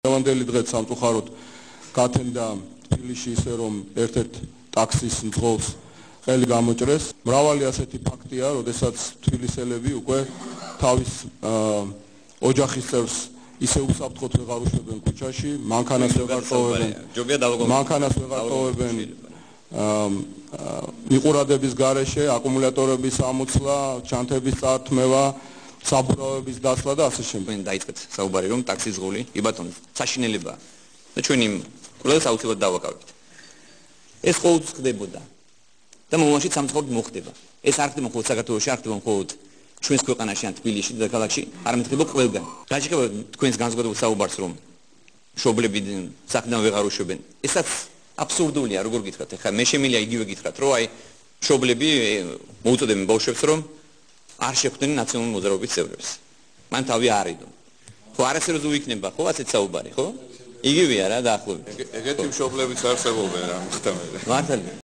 Ევანდელი დღეც სამწუხაროდ გათენდა თბილისში ისე რომ ერთ-ერთ ტაქსის მძღოლს ყელი გამოჭრეს. მრავალი ასეთი ფაქტია, როდესაც თბილისელები უკვე თავის ოჯახის წევრს ისე უსაფრთხოდ ვეღარ უშვებენ ქუჩაში, მანქანას ვეღარ ტოვებენ მიყურადების გარეშე, აკუმულატორების ამოცვლა, ჩანთების წართმევა, საბურავების დასლა და ასე შემდეგ. დაიწყეთ საუბარი რომ ტაქსის ზღული, იბატონო, საშინელებაა. და ჩვენი ყველას აუცილებლად დავაკავებთ. ეს ყოველთვის ხდებოდა. და მომავალში სამწუხაროდ მოხდება. ეს არ ხდება მხოლოდ საქართველოში, არ ხდება მხოლოდ ჩვენს ქვეყანაში ან თბილისში და ქალაქში, არამედ ხდება ყველგან. გაჭირდება თქვენს განსხვავებულ საუბარს რომ მშობლები საქმიდან ვეღარ უშვებენ. ესაც აბსურდულია, როგორ გითხრათ, ეხლა მე შემიძლია იგივე გითხრათ, რომ აი მშობლები მოუწოდებენ ბავშვებს რომ არ შეხვდნენ ნაციონალური მოძრაობის წევრებს. მან თავი არ იდო. ხო არასეროზულ იქნება, ხო, ასეთ საუბარი, ხო? იგივეა რა დაახლოებით. ეგეთი მშობლებიც არსებობენ რა, ხთა მე. მართალია.